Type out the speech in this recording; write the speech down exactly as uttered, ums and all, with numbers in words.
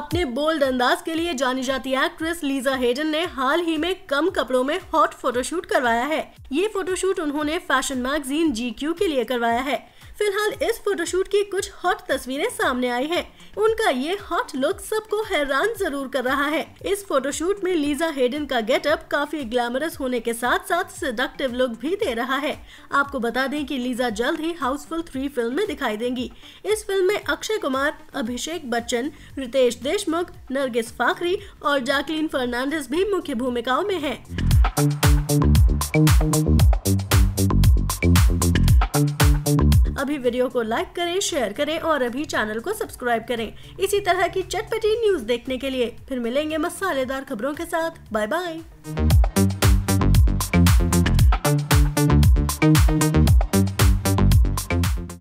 अपने बोल्ड अंदाज के लिए जानी जाती एक्ट्रेस लीजा हेडन ने हाल ही में कम कपड़ों में हॉट फोटोशूट करवाया है। ये फोटोशूट उन्होंने फैशन मैगजीन जी क्यू के लिए करवाया है। फिलहाल इस फोटोशूट की कुछ हॉट तस्वीरें सामने आई हैं। उनका ये हॉट लुक सबको हैरान जरूर कर रहा है। इस फोटोशूट में लीजा हेडन का गेटअप काफी ग्लैमरस होने के साथ साथ सेडक्टिव लुक भी दे रहा है। आपको बता दें कि लीजा जल्द ही हाउसफुल थ्री फिल्म में दिखाई देंगी। इस फिल्म में अक्षय कुमार, अभिषेक बच्चन, रितेश देशमुख, नरगिस फाखरी और जैकलीन फर्नांडिस भी मुख्य भूमिकाओं में हैं। अभी वीडियो को लाइक करें, शेयर करें और अभी चैनल को सब्सक्राइब करें इसी तरह की चटपटी न्यूज देखने के लिए। फिर मिलेंगे मसालेदार खबरों के साथ। Bye bye.